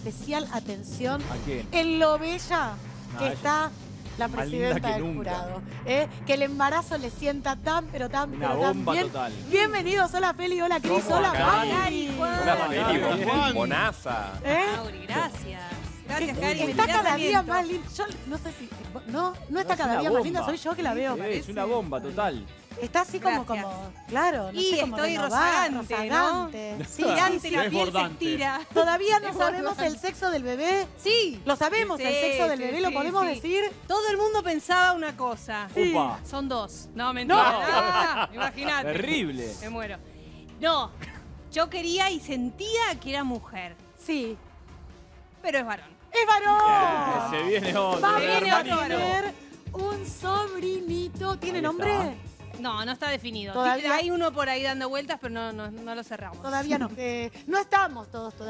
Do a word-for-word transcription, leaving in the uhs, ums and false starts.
especial atención ¿A quién? en lo bella que Ah, ella- está la más presidenta linda que del nunca. jurado. ¿eh? Que el embarazo le sienta tan, pero tan, Una pero tan bomba bien. total. Bienvenidos, hola Feli, hola Cris, ¿Cómo hola acá? Mari. Hola, Juan. Feli, Bien. Juan. Bonaza. ¿Eh? Mauri, gracias. Gracias, Cari. me Está tirás cada día aliento. más linda. Yo no sé si. No, no está Es cada una día más linda, bomba. soy yo que la veo. Sí, es una bomba total. Está así como, Gracias. como, claro, no Y sé, como estoy renovada, rozagante, rozagante. ¿no? Sí, Tirante, sí, sí. la piel se Desbordante. estira. Todavía no Es sabemos bordante. el sexo del bebé. Sí. Lo sabemos, el Sí, sexo del sí, bebé, lo sí, podemos sí. decir. Todo el mundo pensaba una cosa. Sí. Upa. Son dos. No, mentira. No. Ah, imagínate. Terrible. Me muero. No, yo quería y sentía que era mujer, Sí. pero es varón. ¡Es varón! Se viene otro. Vamos Se viene a otro varón. tener un sobrinito. ¿Tiene Ahí nombre? está. No, no está definido. Todavía- Hay uno por ahí dando vueltas, pero no, no, no lo cerramos. Todavía no. Eh, no estamos todos todavía.